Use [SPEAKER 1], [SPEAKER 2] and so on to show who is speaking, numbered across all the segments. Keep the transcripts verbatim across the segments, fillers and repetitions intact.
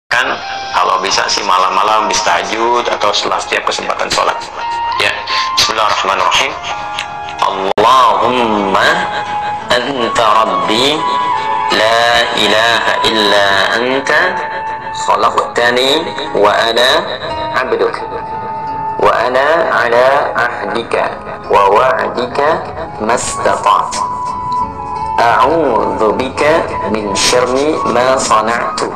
[SPEAKER 1] Kan kalau bisa sih malam-malam bis tahajud atau setelah setiap kesempatan sholat. Ya, Bismillahirrahmanirrahim. Allahumma anta rabbi la ilaha illa anta khalaqtani wa ana abduk wa ana ala ahdika wa wa'dika mastata'tu a'udzu bika min syarri ma sana'tu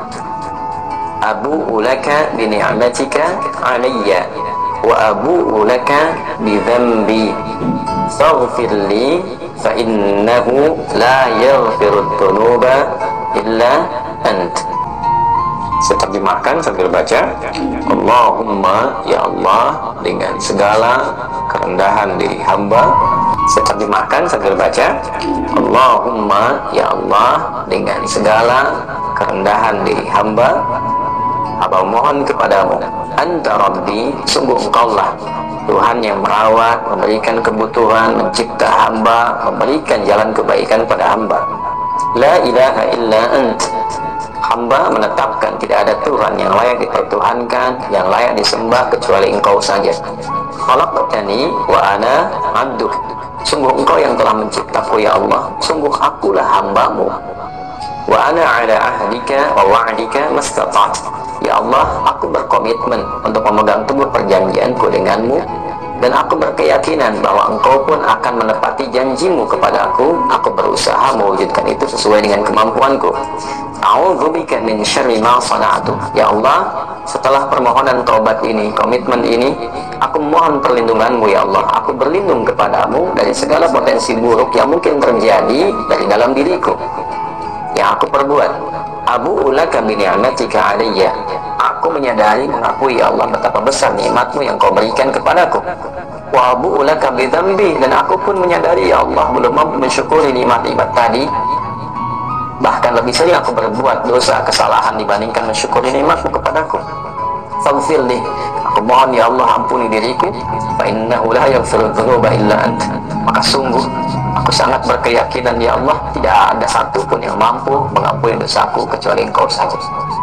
[SPEAKER 1] abu'u laka bi ni'matika alayya wa abu'u laka bi dhanbi faghfir li fa innahu la yaghfiru dhunuba illa ant. Saya terjemahkan sambil baca. Allahumma, ya Allah, dengan segala kerendahan diri hamba. Saya terjemahkan sambil baca. Allahumma, ya Allah, dengan segala kerendahan diri hamba, hamba mohon kepadamu, anta rabbi, sungguh engkaulah Tuhan yang merawat, memberikan kebutuhan, mencipta hamba, memberikan jalan kebaikan pada hamba. La ilaha illa ant, hamba menetapkan tidak ada Tuhan yang layak dipertuhankan, yang layak disembah kecuali engkau saja. Khalaqtani wa ana abduk, sungguh engkau yang telah menciptaku ya Allah, sungguh akulah hambamu. Wa ana ala ahdika wa wa'dika mastata'tu, ya Allah, aku berkomitmen untuk memegang teguh perjanjianku denganmu, dan aku berkeyakinan bahwa engkau pun akan menepati janjimu kepada aku. Aku berusaha mewujudkan itu sesuai dengan kemampuanku. A'udzubika min syarri ma sana'tu, ya Allah, setelah permohonan taubat ini, komitmen ini, aku mohon perlindunganmu ya Allah. Aku berlindung kepadamu dari segala potensi buruk yang mungkin terjadi dari dalam diriku yang aku perbuat. Abu'u laka bi ni'matika alayya, aku menyadari, mengakui ya Allah betapa besar nikmatmu yang kau berikan kepadaku. Wa abu'u laka bi dzambi, dan aku pun menyadari ya Allah belum mampu mensyukuri nikmat ibadah tadi. Bahkan lebih sering aku berbuat dosa, kesalahan dibandingkan mensyukuri nikmatmu kepadaku. Faghfirli, aku mohon ya Allah ampuni diriku. Fa innahu la yaghfiru dzunuba illa ant, maka sungguh aku sangat berkeyakinan ya Allah tidak ada satupun yang mampu mengampuni dosaku kecuali engkau saja.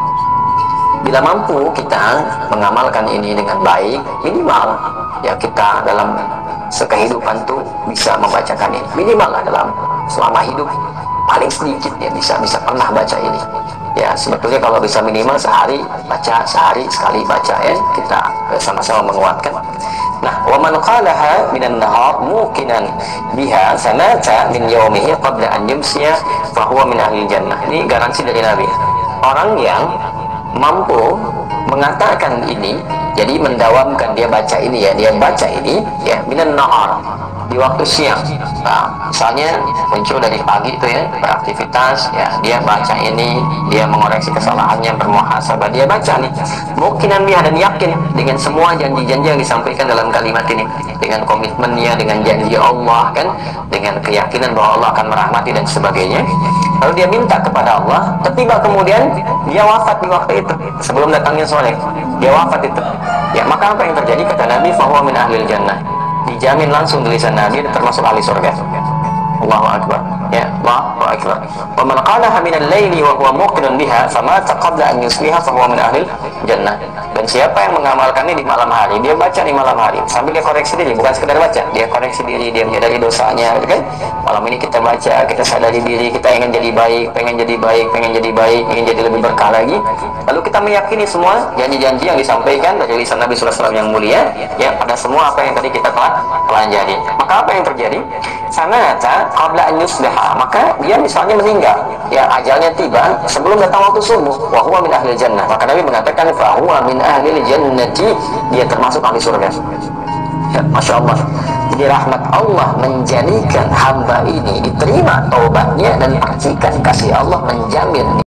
[SPEAKER 1] Bila mampu kita mengamalkan ini dengan baik, minimal ya kita dalam sekehidupan tuh bisa membacakan ini, minimal lah dalam selama hidup paling sedikit ya bisa bisa pernah baca ini ya. Sebetulnya kalau bisa minimal sehari baca, sehari sekali baca ya, kita sama-sama menguatkan. Nah, wa man qalaha minan nahar muqinan biha sanata min yaumihi qabla an yumsiya fa huwa min ahli jannah. Ini garansi dari Nabi. Orang yang mampu mengatakan ini, jadi mendawamkan, dia baca ini ya, dia baca ini ya minan nahar, di waktu siang. Nah, misalnya muncul dari pagi itu ya, beraktivitas ya, dia baca ini, dia mengoreksi kesalahannya, bermuhasabah, dia baca nih mukinan biha, dan yakin dengan semua janji-janji yang disampaikan dalam kalimat ini, dengan komitmennya, dengan janji Allah kan, dengan keyakinan bahwa Allah akan merahmati dan sebagainya. Lalu dia minta kepada Allah, tiba kemudian dia wafat di waktu itu sebelum datangnya soleh, dia wafat itu ya, maka apa yang terjadi? Kata Nabi, fahuwa min ahlil jannah, dijamin langsung tulisan Nabi termasuk ahli surga. Allahu akbar ya, Allahu akbar. Wa man qalaha min al-laili wa huwa muqinun biha famata qabla an yusbiha fa huwa min ahli jannah. Dan siapa yang mengamalkannya di malam hari, dia baca di malam hari sambil dia koreksi diri, bukan sekedar baca, dia koreksi diri, dia menyadari dosanya gitu kan. Malam ini kita baca, kita sadari diri, kita ingin jadi baik, pengen jadi baik, pengen jadi baik, ingin jadi lebih berkah lagi. Lalu kita meyakini semua janji-janji yang disampaikan dari lisan Nabi sallallahu alaihi wasallam yang mulia ya, pada semua apa yang tadi kita telah pelajari. Maka apa yang terjadi? Sanata qabla an yusbiha, maka dia misalnya meninggal ya, ajalnya tiba sebelum datang waktu subuh, wa huwa min ahli jannah, maka Nabi mengatakan fa huwa min ahli jannati, dia termasuk ahli surga ya. Masya Allah. Jadi rahmat Allah menjadikan hamba ini diterima taubatnya, dan percikan kasih Allah menjamin